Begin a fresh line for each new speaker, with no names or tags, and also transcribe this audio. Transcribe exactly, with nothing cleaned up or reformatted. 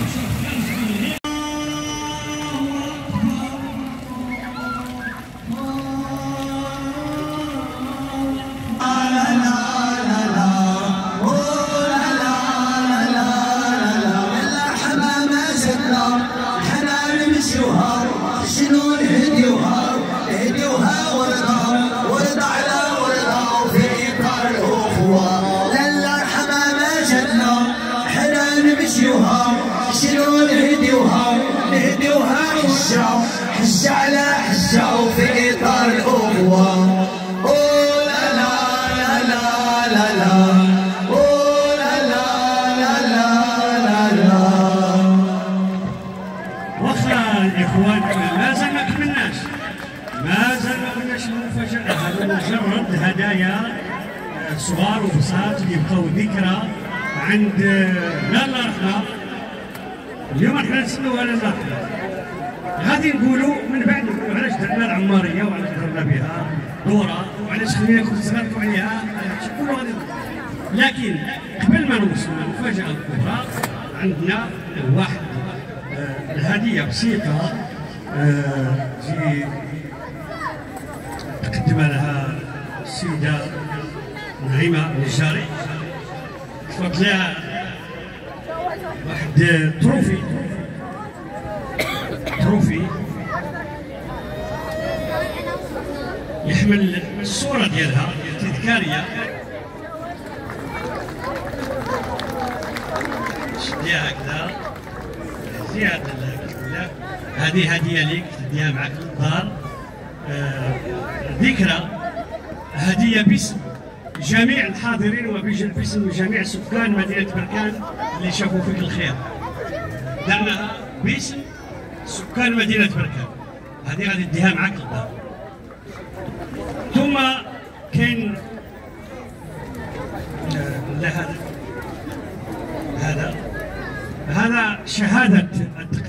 شنو نهديوها نهديوها ورده ورده على ورده في اطار الاخوه لالا ارحمها ما جاتنا حنا نمشيوها شنو نهديوها نهديوها حجه حجه على حجه وفي اطار الاخوه او لا لا لا لا لا او لا لا لا لا لا
واخا الاخوان مازال ما كملناش مازال ما قلناش المفاجأة، هذا مجرد هدايا صغار وبساط اللي يبقاو ذكرى عند لالا رحمة. اليوم احنا نسناو على لالا رحمة، غادي نقولوا من بعد نقولوا علاش درنا العمارية وعلاش درنا بها دورة وعلاش خلينا كنت تغلقوا عليها، هادشي كله غادي نقولوا. لكن قبل ما نوصلوا للمفاجأة الكبرى عندنا واحد الهدية بسيطة تجي تقدمها لها السيدة نعيمة النجاري، تفضل لها واحد تروفي تروفي يحمل الصورة ديالها التذكارية، شديها هكذا زيادة لا هذه هدية لك تديها معك للدار، آه ذكرى هدية باسم جميع الحاضرين وباسم جميع سكان مدينة بركان اللي شافوا فيك الخير، درناها باسم سكان مدينة بركان، هذه غادي تديها معك للدار. ثم كاين آه هذا هذا هذا شهادة